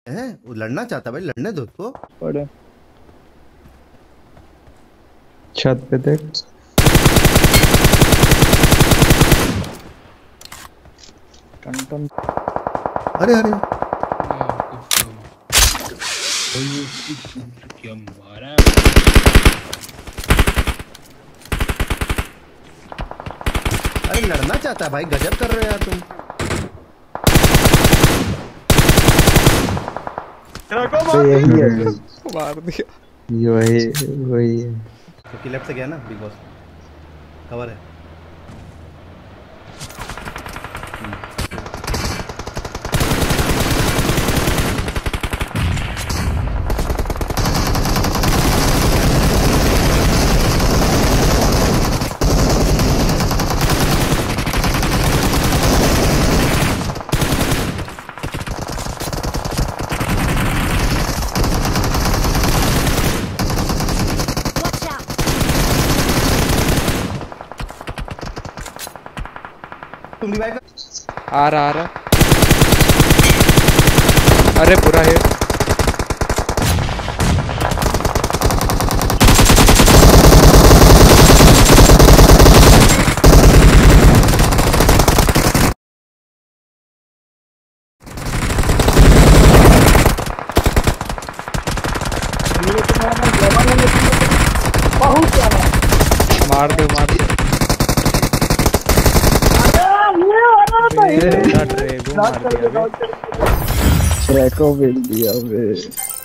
है वो लड़ना चाहता भाई, लड़ने दो उसको। पड़े छत पे देख। टन अरे अरे क्या मारा। अरे लड़ना चाहता है भाई, गजब कर रहे हो यार तुम। यही है, मार दिया। वही है। तो लेफ्ट से गया ना बिग बॉस, कवर है। तुम रिवाइव कर। आ रहा अरे पूरा है। मार दो ड्रैगो मार दिया। ड्रैको मिल दिया।